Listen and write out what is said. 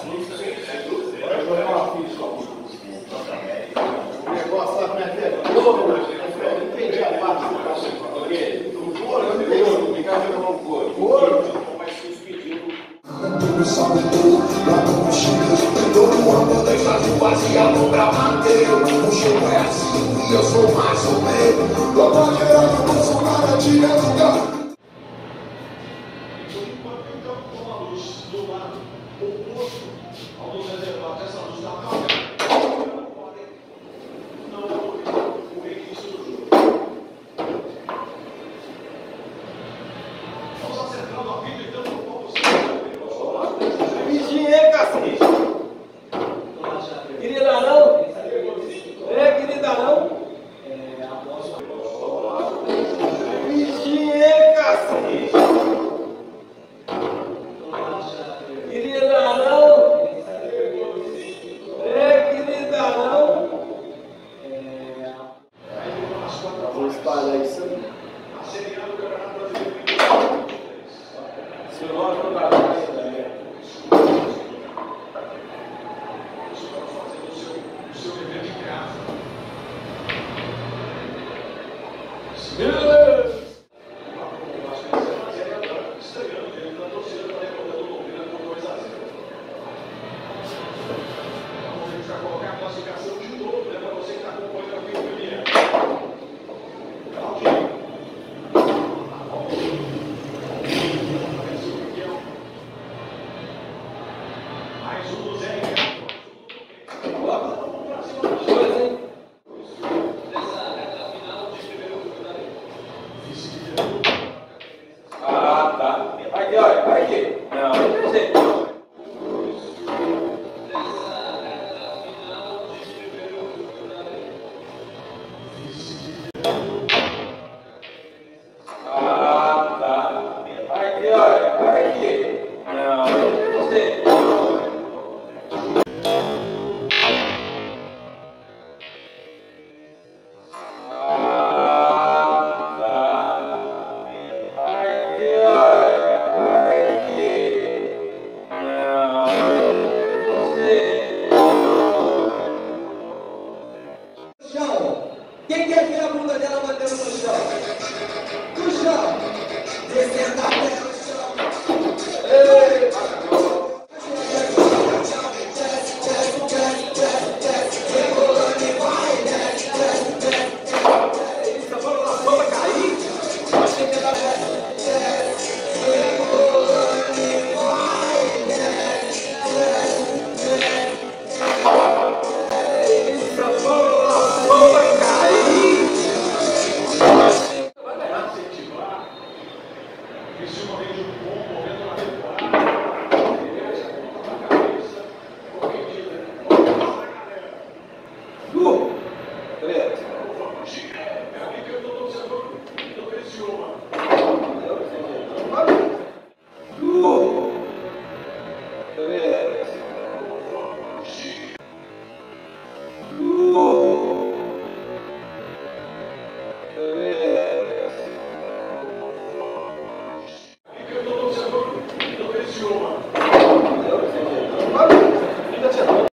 O negócio lá como é que é? Eu entendi a parte do cachorro. O couro, eu entendi. O cara jogou o couro. O couro? Mas se despedindo. Tudo sabe tudo, lá no Chile. Todo ano tem fazendo baseado pra manter. O show é assim e eu sou mais ou menos. Tô paquerando, não sou nada de lugar. Do lado oposto ao dos reservados, essa luz da calma, não o reinício do jogo. Vamos acertando a vida e dando um pouco de vizinha, cacete. Queria dar não? Queria dar não? Vizinha, cacete. Vou espalhar isso aí. Se não atrapalhar isso daí. O seu dever de casa. Estreando dentro da torcida para derrotar o Londrina por 2-0. Vamos já colocar a classificação de novo, né? Para você que está acompanhando aqui o primeiro. Mais um do Zé. Ah, tá. Aqui, olha, aqui. Não, não sei. Ah, tá. Aqui, olha, aqui. Não, não sei. Quem quer ver a bunda dela batendo no chão? No chão! Descendo a terra no chão! Ei! Rebolando e vai, desce, desce, desce. Isso, vamos lá, vamos cair? Pode ter que dar desce. Rebolando e vai, desce, desce, desce. Isso, vamos lá, vamos cair! Vai incentivar. Esse momento de um bom momento na temporada.